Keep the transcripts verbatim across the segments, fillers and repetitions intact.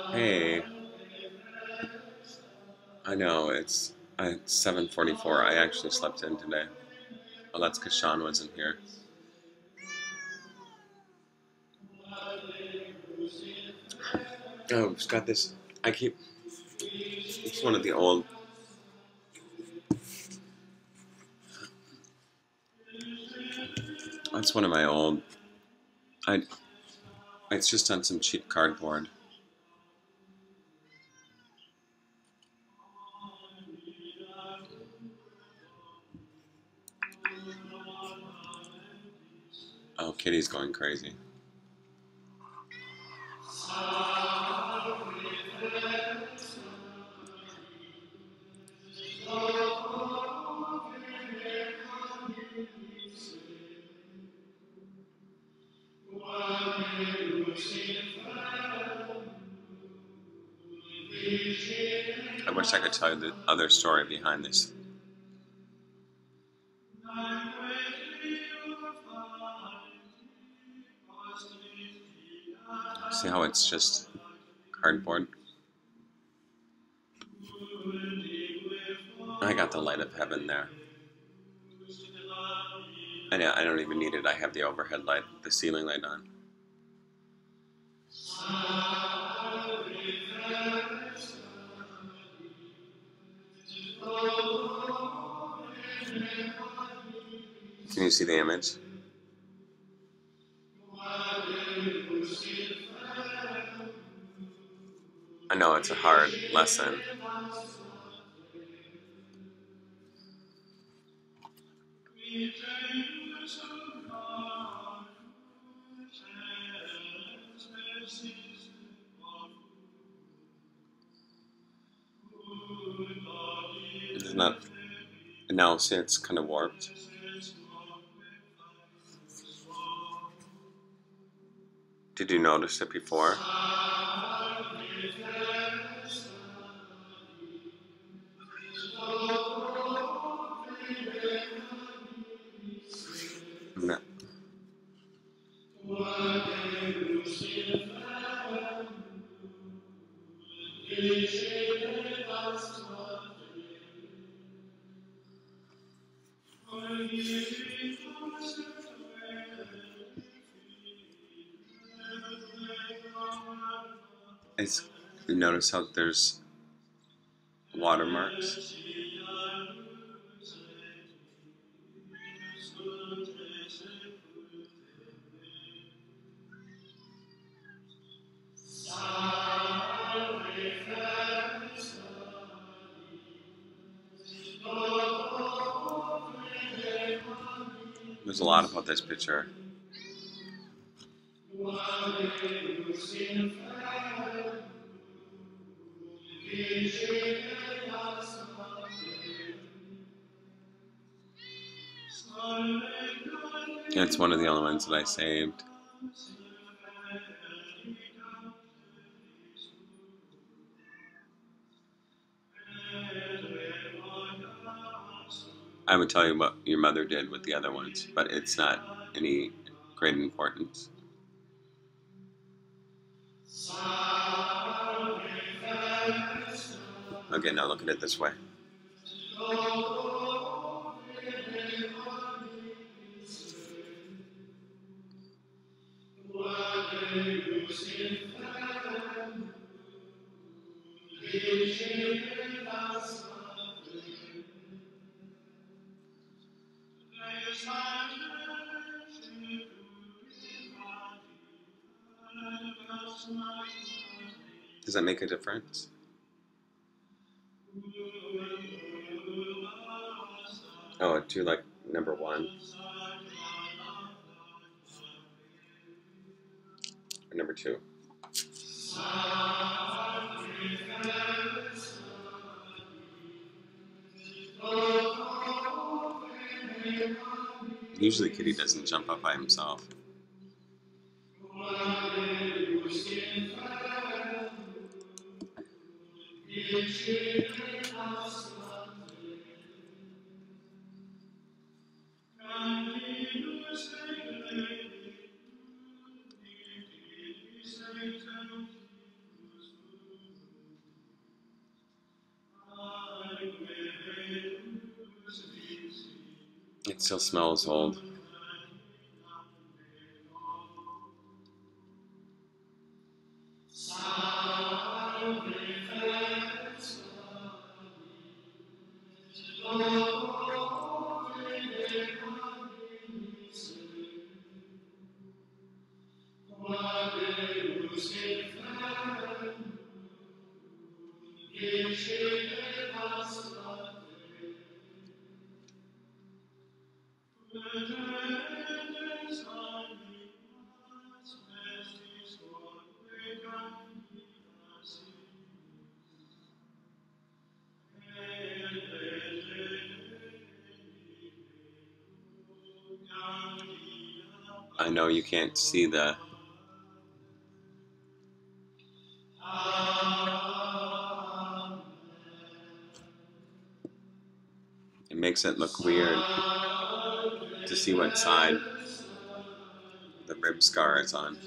Hey, I know it's uh, it's seven forty-four. I actually slept in today. Well, that's because Sean wasn't here. Oh, it's got this. I keep. It's one of the old. It's one of my old. I. It's just on some cheap cardboard. Oh, Kitty's going crazy. I wish I could tell you the other story behind this. See how it's just cardboard? I got the light of heaven there. I know, I don't even need it. I have the overhead light, the ceiling light on. Can you see the image? I know it's a hard lesson. It's not. Now, see, it's kind of warped. Did you notice it before? No. It's, you notice how there's watermarks? There's a lot about this picture. It's one of the only ones that I saved. I would tell you what your mother did with the other ones, but it's not any great importance. Okay, now look at it this way. Does that make a difference? Oh, do you like number one? Or number two? Usually Kitty doesn't jump up by himself. Still smells old. I know you can't see the it makes it look weird to see what side the rib scar is on.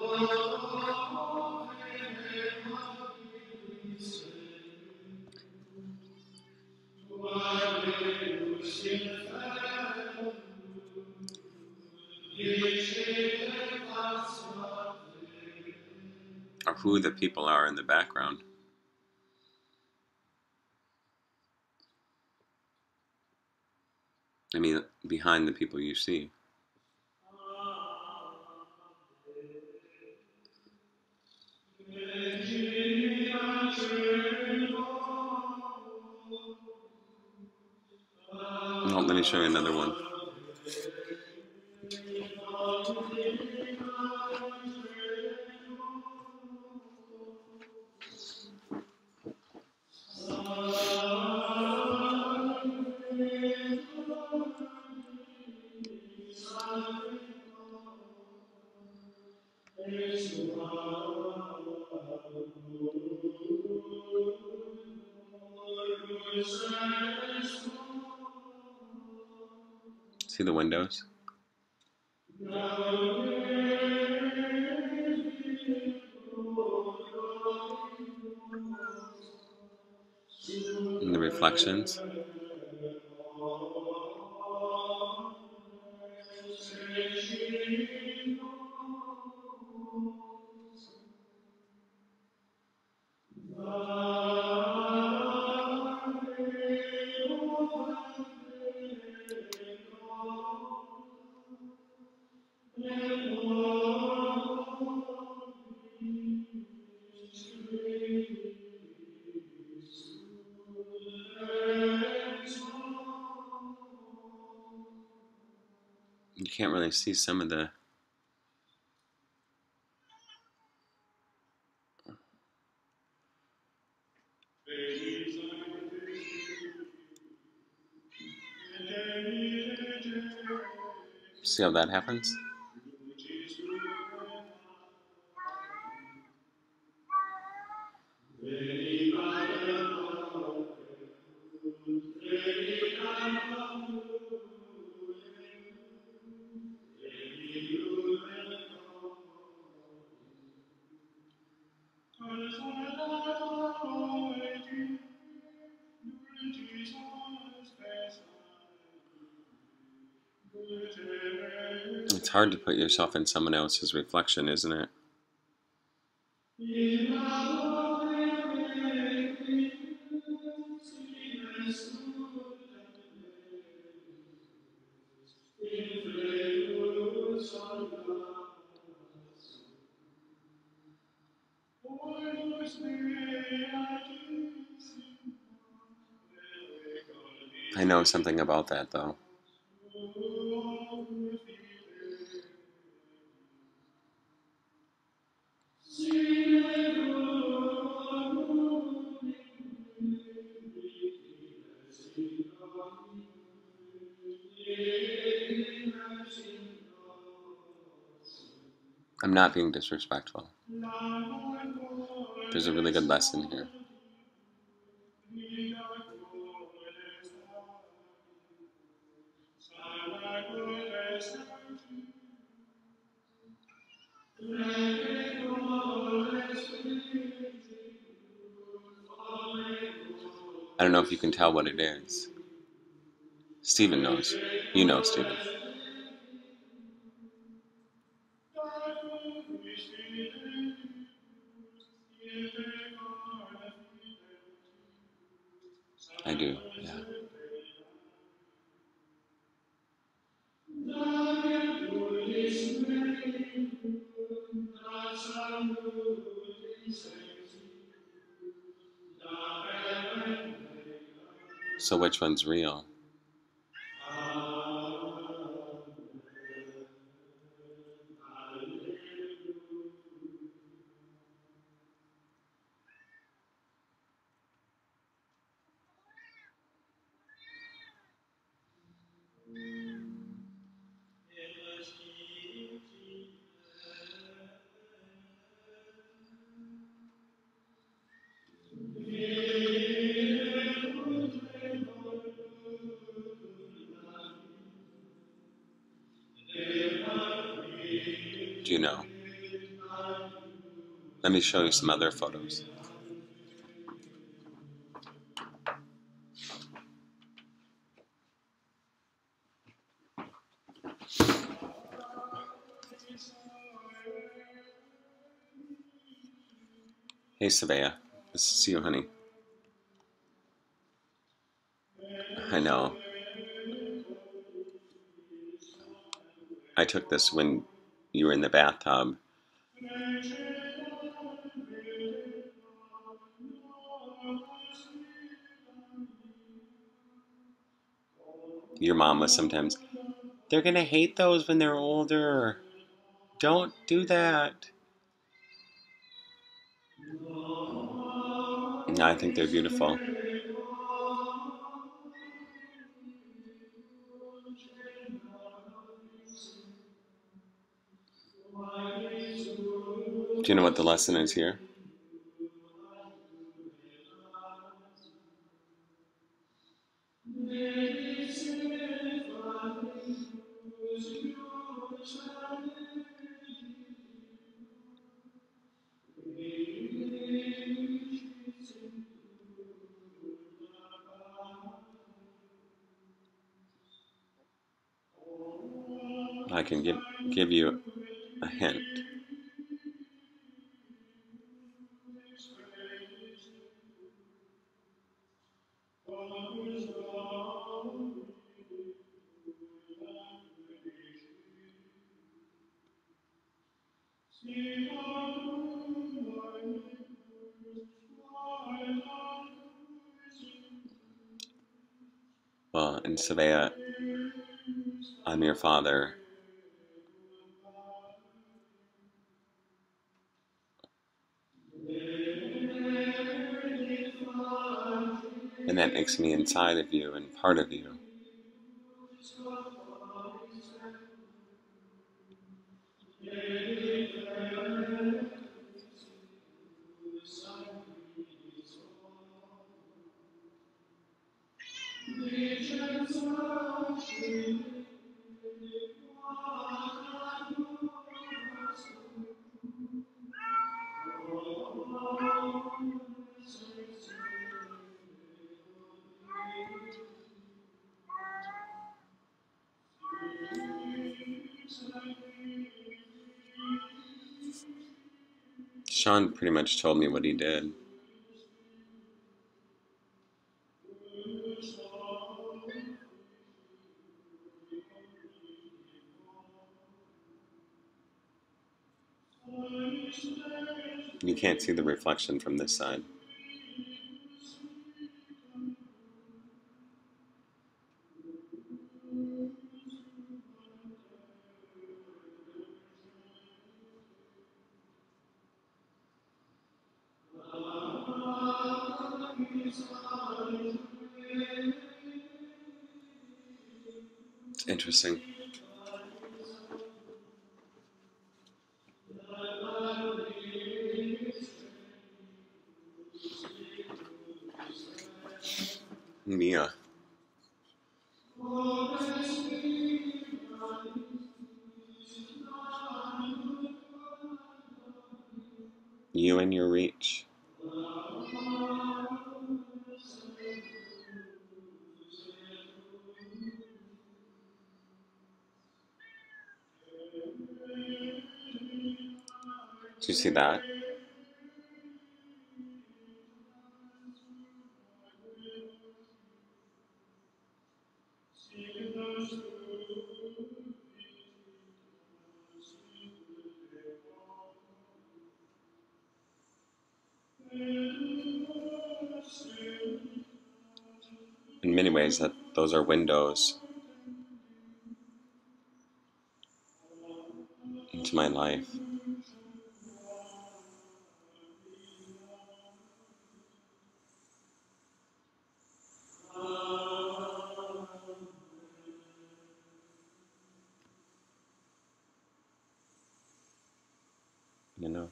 Or who the people are in the background. I mean, behind the people you see. Oh, let me show you another one. See the windows? And the reflections. You can't really see some of the see how that happens? It's hard to put yourself in someone else's reflection, isn't it? I know something about that, though. I'm not being disrespectful. There's a really good lesson here. I don't know if you can tell what it is. Stephen knows. You know, Stephen. I do, yeah. So which one's real? Do you know? Let me show you some other photos. Hey, Savea. Nice to see you, honey. I know. I took this when you were in the bathtub. Your mom was sometimes, they're gonna hate those when they're older. Don't do that. No, I think they're beautiful. Do you know what the lesson is here? I can give give you a hint. Well, in Savea, I'm your father. And that makes me inside of you and part of you. Sean pretty much told me what he did. You can't see the reflection from this side. It's interesting. Mia. You and your reach. Do you see that? In many ways, that those are windows into my life. You know.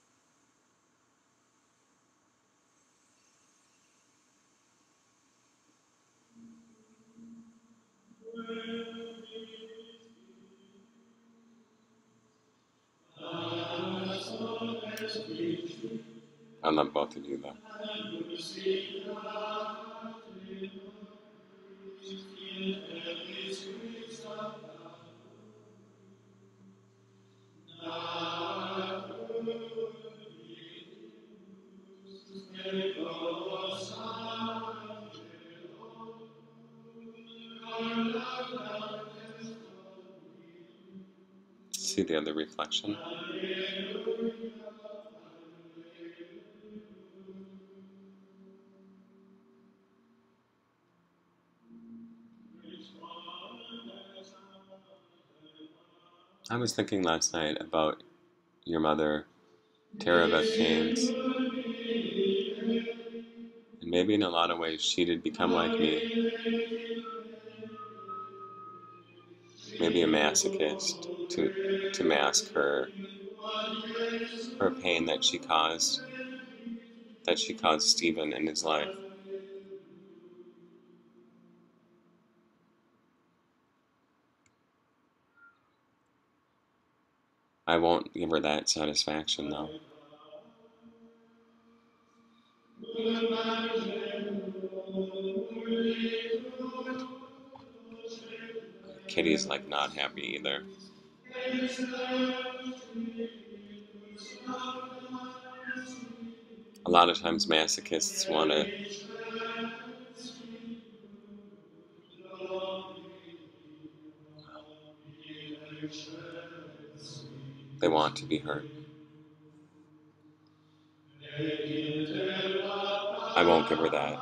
I love both of you, though. See the other reflection? I was thinking last night about your mother, Tara Beth Caines, and maybe in a lot of ways she did become like me. Maybe a masochist to to mask her her pain that she caused that she caused Stephen in his life. I won't give her that satisfaction, though. Kitty's like not happy either. A lot of times masochists want to they want to be hurt. I won't give her that.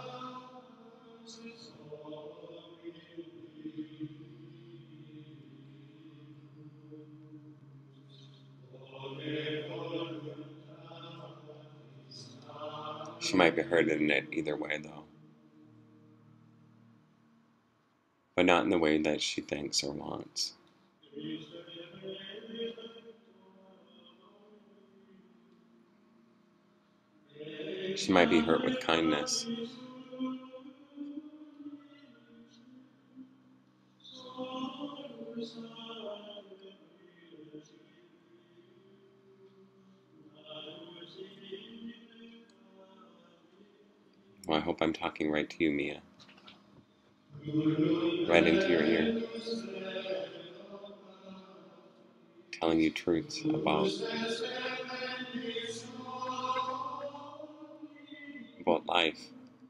She might be hurt in it either way, though. But not in the way that she thinks or wants. She might be hurt with kindness. Well, I hope I'm talking right to you, Mia. Right into your ear. Telling you truths about about life.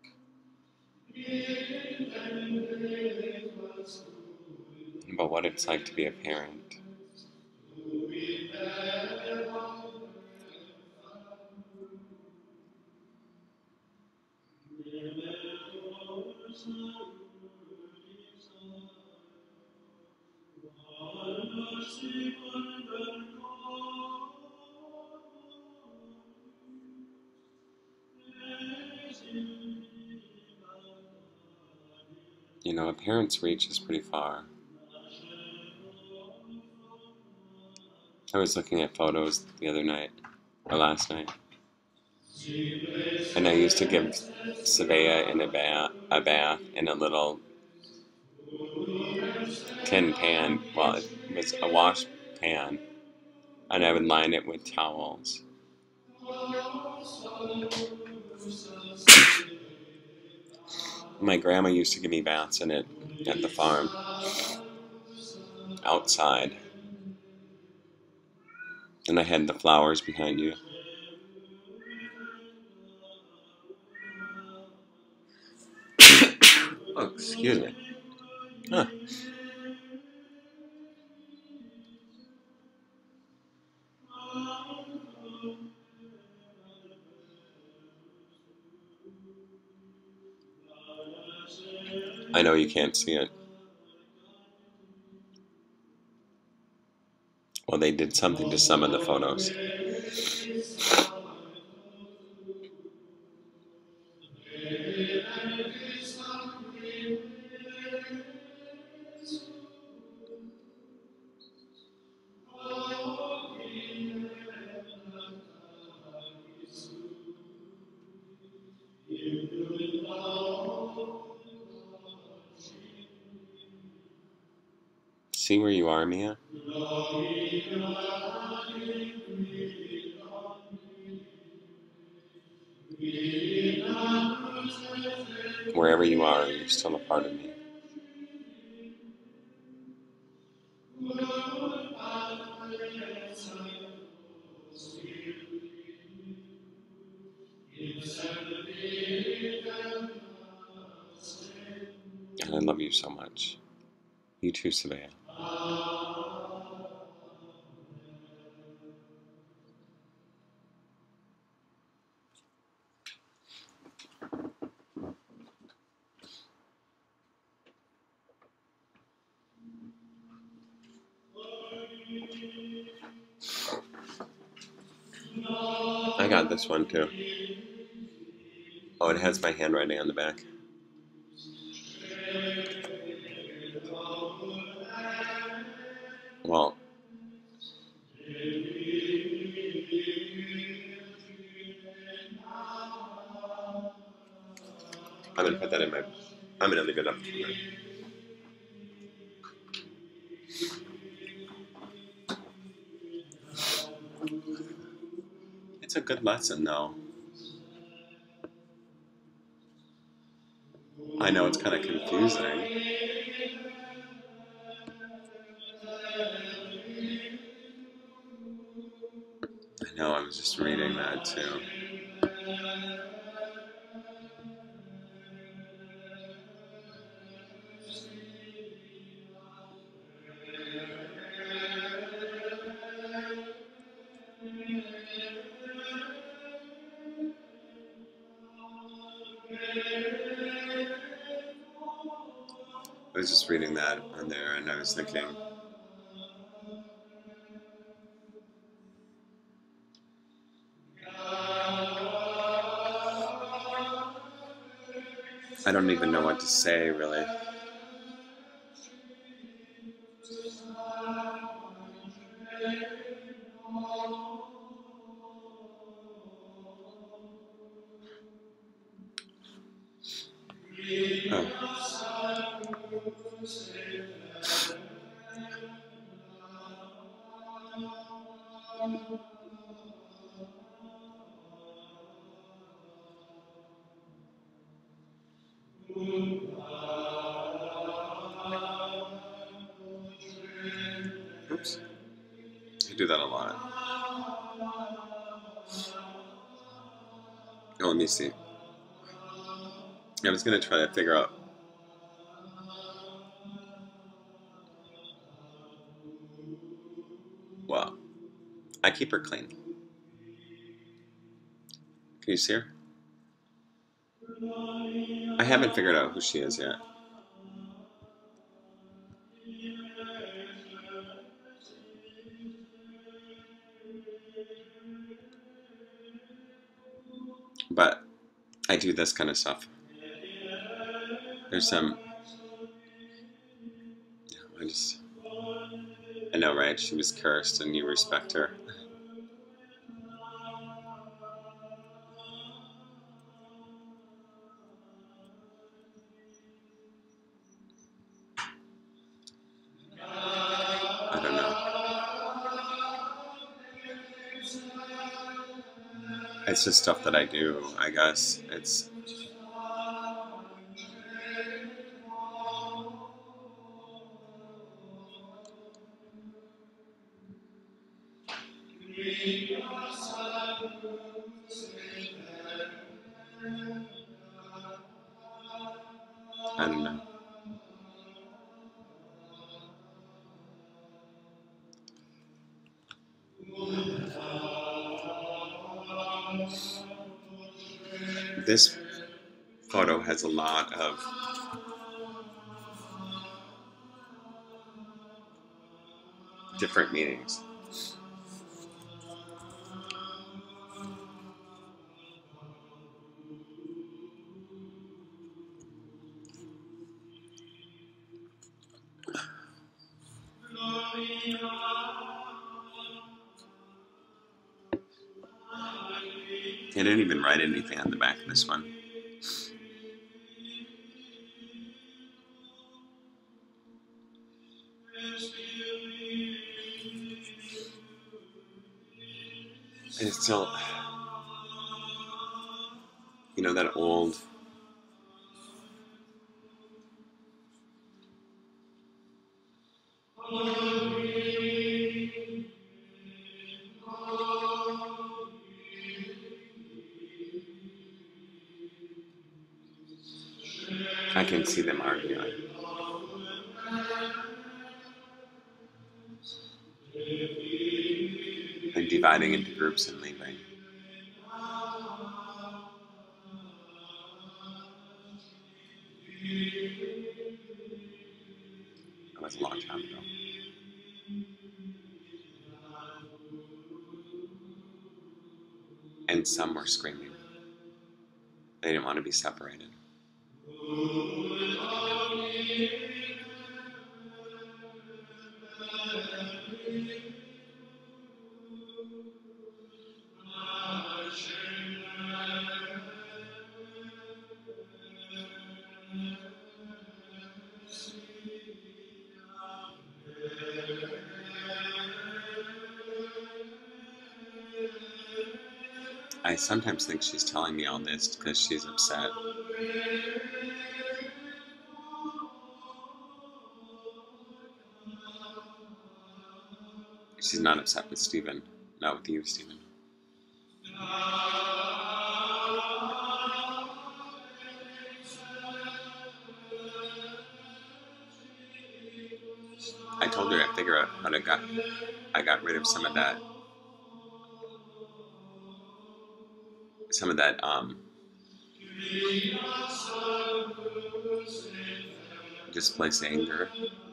And about what it's like to be a parent. You know, a parent's reach is pretty far. I was looking at photos the other night, or last night, and I used to give Savea in a bath, a bath in a little tin pan. Well, it was a wash pan, and I would line it with towels. My grandma used to give me baths in it at the farm, outside. And I had the flowers behind you. Oh, excuse me. Huh. I know you can't see it. Well, they did something to some of the photos. See where you are, Mia? Wherever you are, you're still a part of me. And I love you so much. You too, Savannah. I got this one too. Oh, it has my handwriting on the back. Well, I'm gonna put that in my. I'm gonna leave it up. It's a good lesson, though. I know it's kind of confusing. I know, I was just reading that too. I was just reading that on there, and I was thinking, I don't even know what to say, really. Oh. Oops. I do that a lot. Oh, let me see. I was going to try to figure out. Well, I keep her clean. Can you see her? I haven't figured out who she is yet. But I do this kind of stuff. There's some. I just. I know, right? She was cursed, and you respect her. I don't know. It's just stuff that I do, I guess. It's. This photo has a lot of different meanings. I didn't even write anything on the back of this one. And it's still, you know, that old I can see them arguing and dividing into groups and leaving. That was a long time ago. And some were screaming. They didn't want to be separated. I sometimes think she's telling me all this because she's upset. She's not upset with Stephen. Not with you, Stephen. I told her I figure out how to got I got rid of some of that some of that um displaced anger.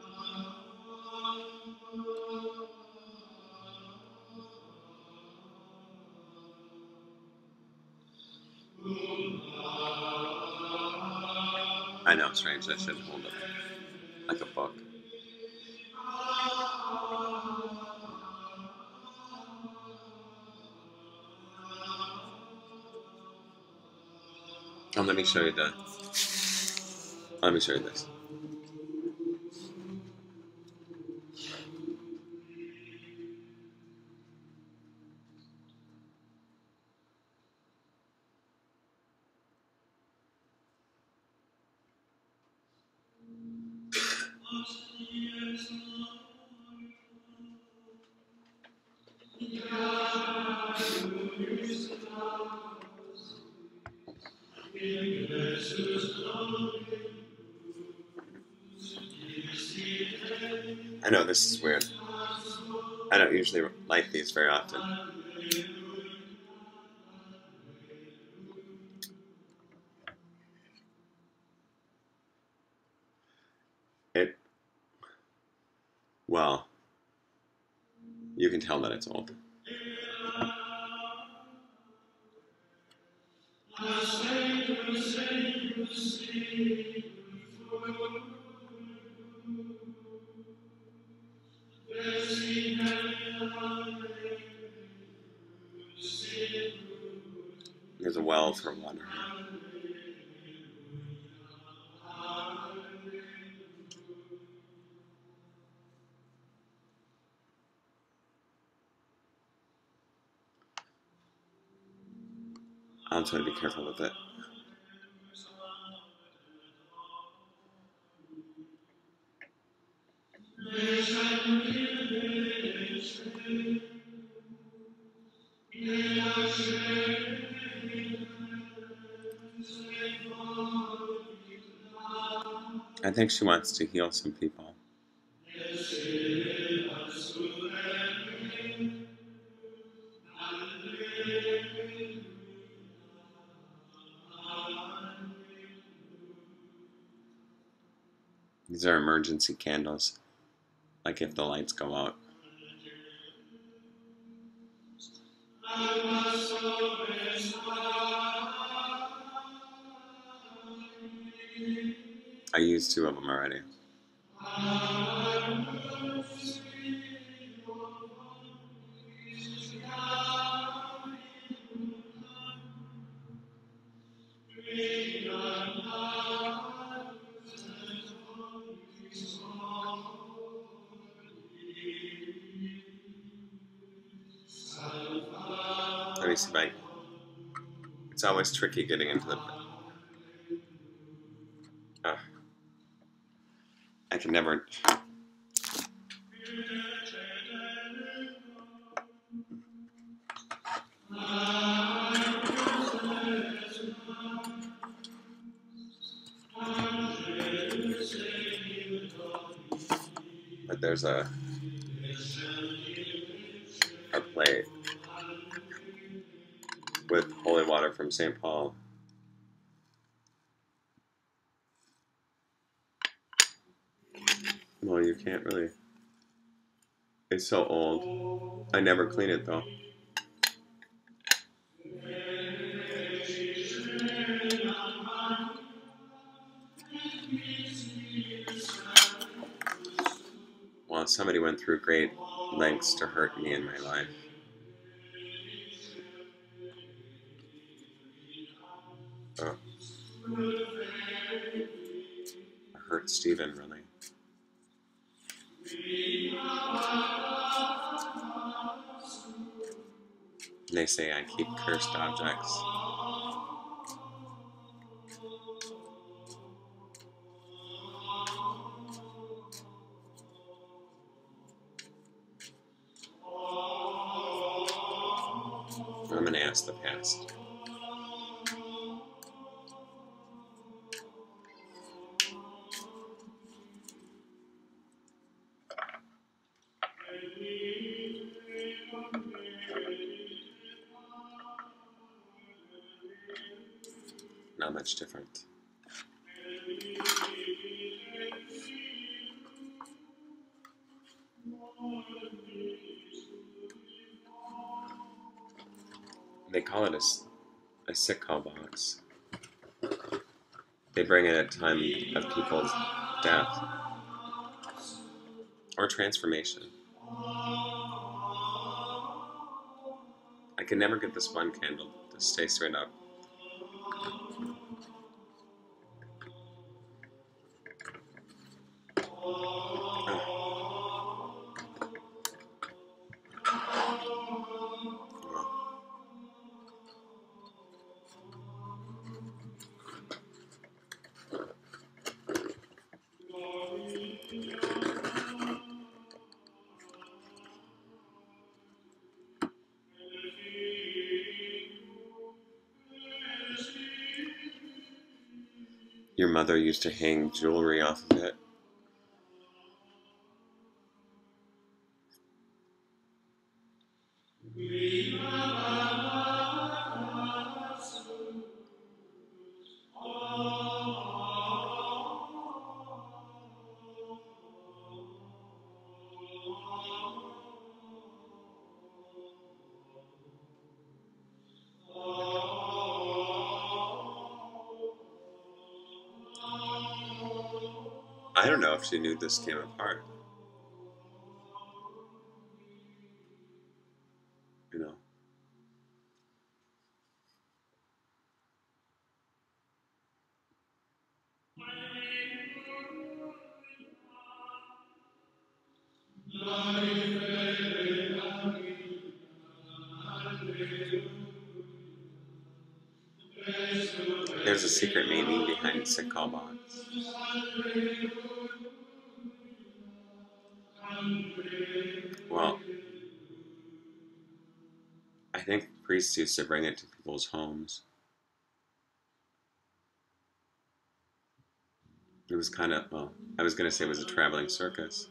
I know, strange. I shouldn't hold it like a book. Oh, let me show you the. Let me show you this. I know this is weird. I don't usually like these very often. It. Well, you can tell that it's old. There's a well for water. I'll try to be careful with it. I think she wants to heal some people. These are emergency candles, like if the lights go out. I used two of them already. Let me see, Mike. It's always tricky getting into the. Uh, I can never. But there's a a plate with holy water from Saint Paul. Well, you can't really. It's so old. I never clean it though. Well, somebody went through great lengths to hurt me in my life. Oh. I hurt Stephen, really. They say I keep cursed objects. I'm going to ask the past. Not much different. They call it a, a sick call box. They bring it at time of people's death or transformation. I can never get this one candle to stay straight up. Your mother used to hang jewelry off of it. I don't know if she knew this came apart. You know. There's a secret meaning behind the sick call box. Well, I think priests used to bring it to people's homes. It was kind of, well, I was going to say it was a traveling circus.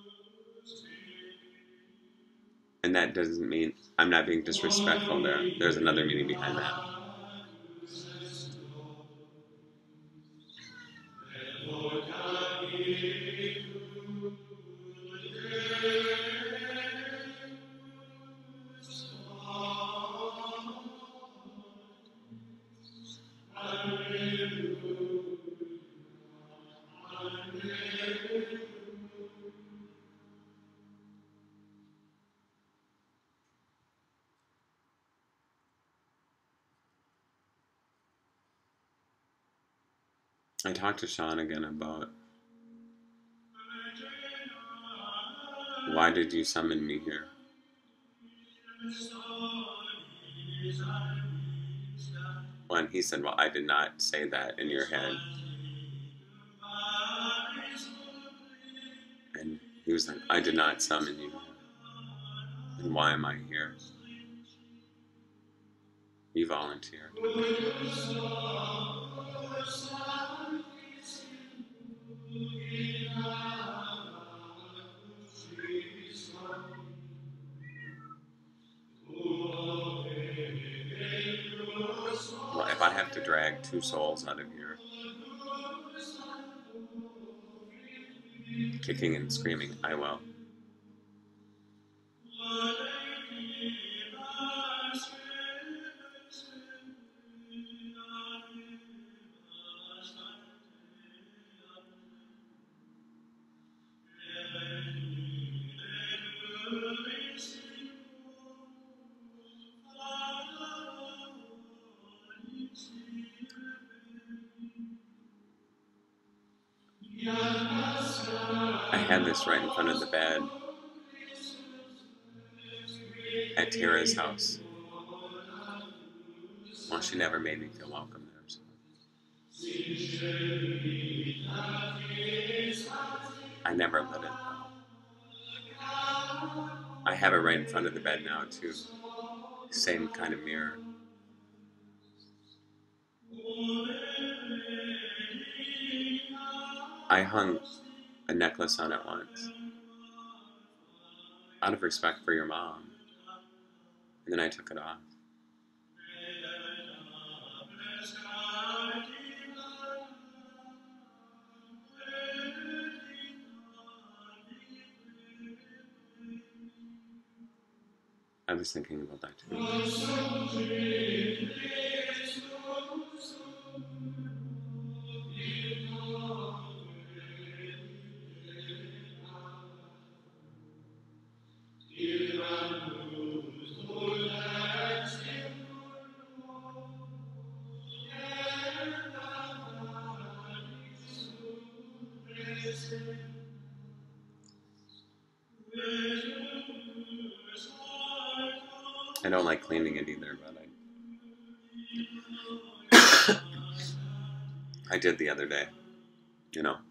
And that doesn't mean, I'm not being disrespectful there. There's another meaning behind that. I talked to Sean again about why did you summon me here? When he said, well, I did not say that in your head. And he was like, I did not summon you. And why am I here? You volunteered. Well, if I have to drag two souls out of here, kicking and screaming, I will. I had this right in front of the bed at Tara's house. Well, she never made me feel welcome there. So. I never let it though. I have it right in front of the bed now too. Same kind of mirror. I hung a necklace on it once, out of respect for your mom, and then I took it off. I was thinking about that too. I don't like cleaning it either, but I I did the other day, you know.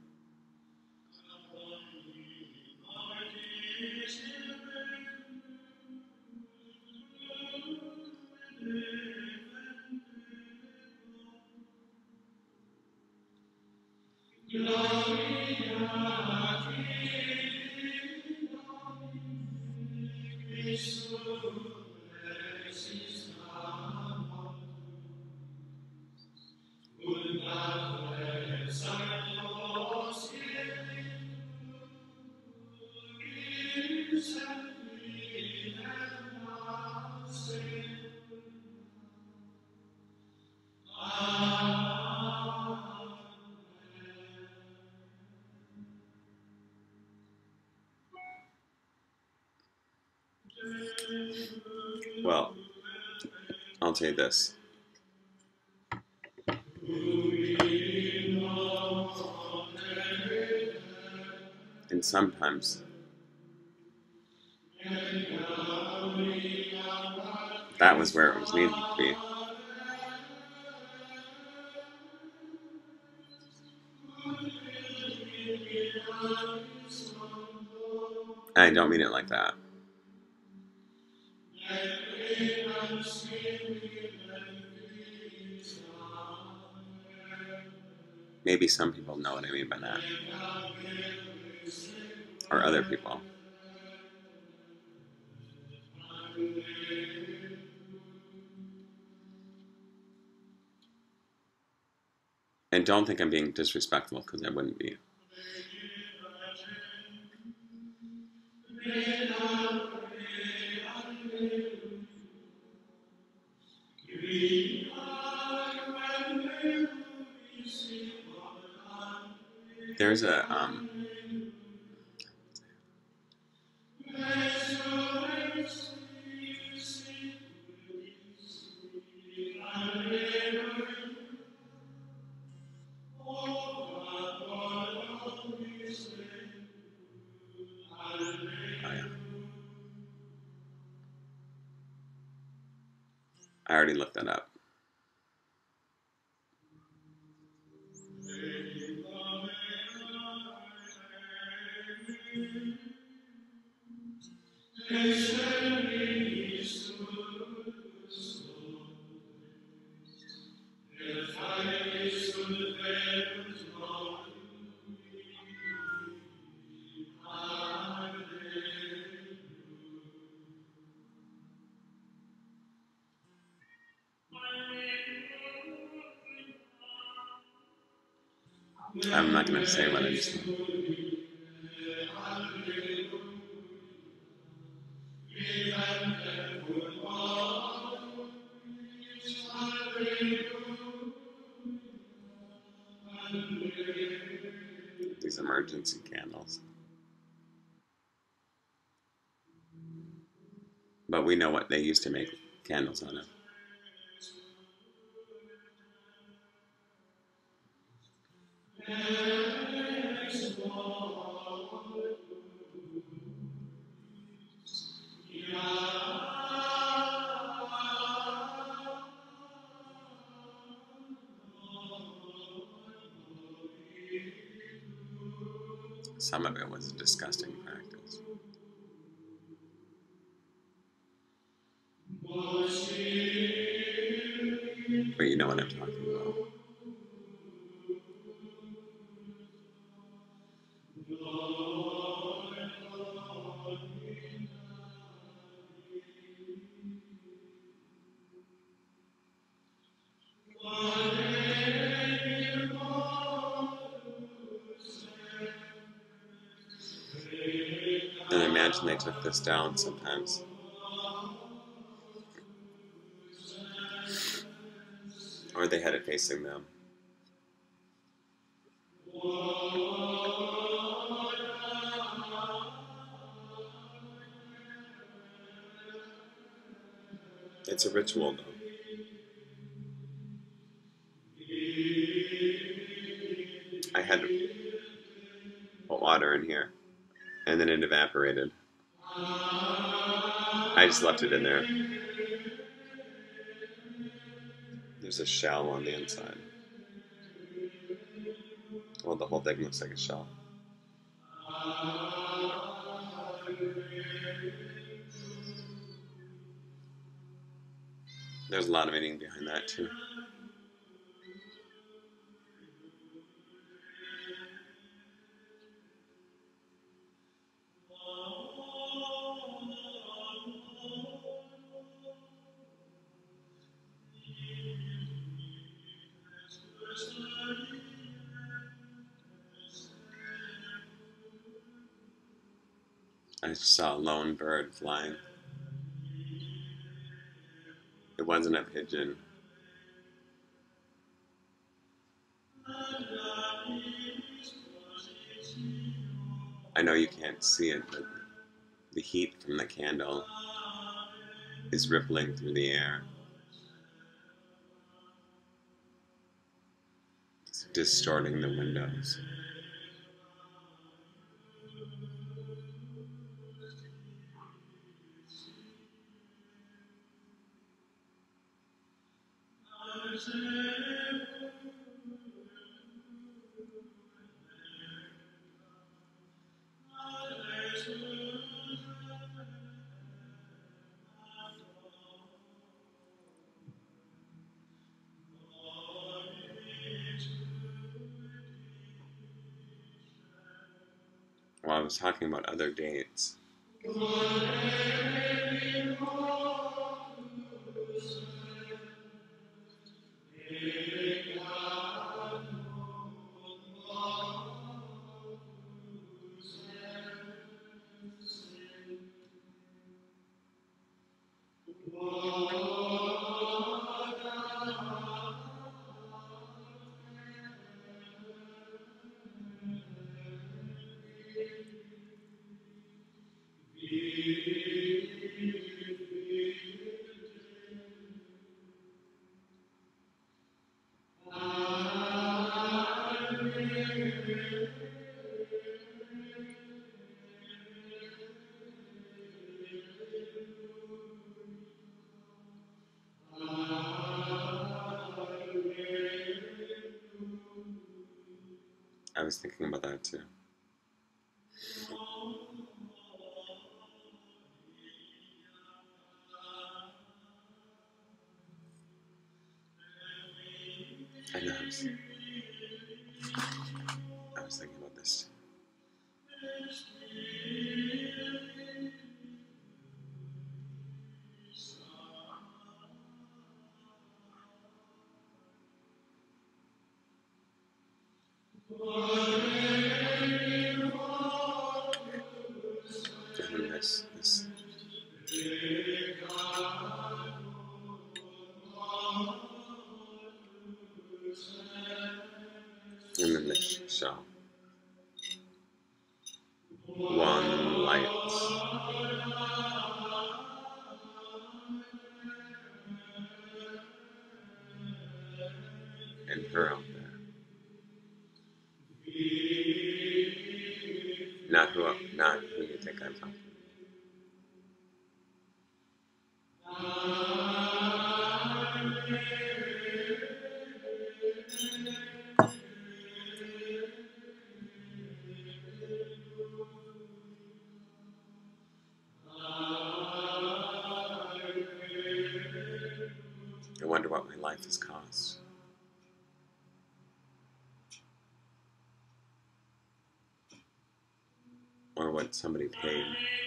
Well, I'll say this. And sometimes that was where it was needed to be. And I don't mean it like that. Maybe some people know what I mean by that. Or other people. And don't think I'm being disrespectful, because I wouldn't be. There's a um, oh yeah, I already looked that up. I'm not going to say what I just said. These emergency candles. But we know what they used to make candles out of. Some of it was a disgusting practice. But you know what I'm talking about. And I imagine they took this down sometimes. Or they had it facing them. It's a ritual, though. I had water in here, and then it evaporated. I just left it in there. There's a shell on the inside. Well, the whole thing looks like a shell. There's a lot of meaning behind that, too. I saw a lone bird flying. It wasn't a pigeon. I know you can't see it, but the heat from the candle is rippling through the air. It's distorting the windows. Well, I was talking about other dates. I was thinking about that too. I know I was, I was thinking about this. And then this, this. And then this shell. One light. And her out there. Not who, not who you think I'm talking. I wonder what my life has cost. Or what somebody paid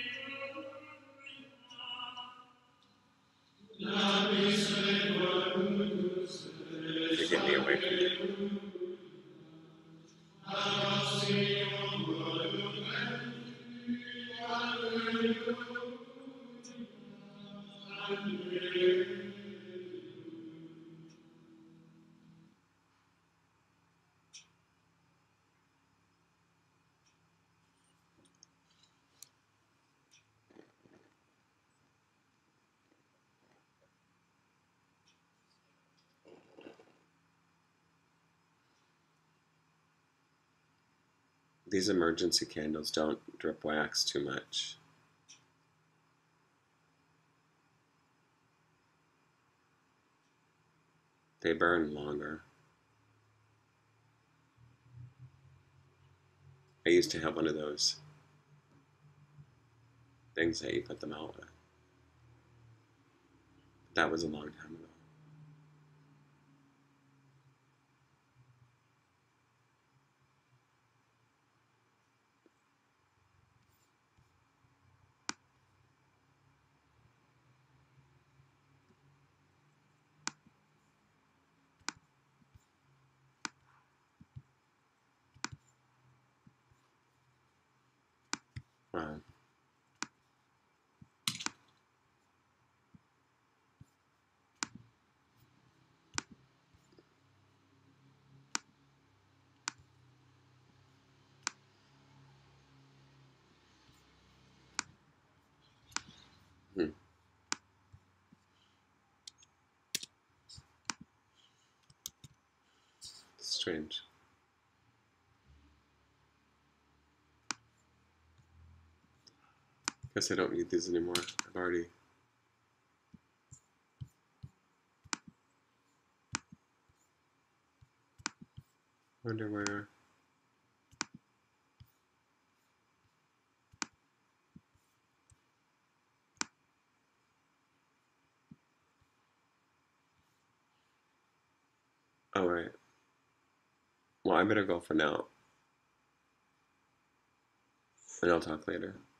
to get me away from it. These emergency candles don't drip wax too much. They burn longer. I used to have one of those things that you put them out with. That was a long time ago. Wow. Hmm. Strange. Guess I don't need these anymore. I've already... Wonder where... Oh, right. Well, I better go for now. And I'll talk later.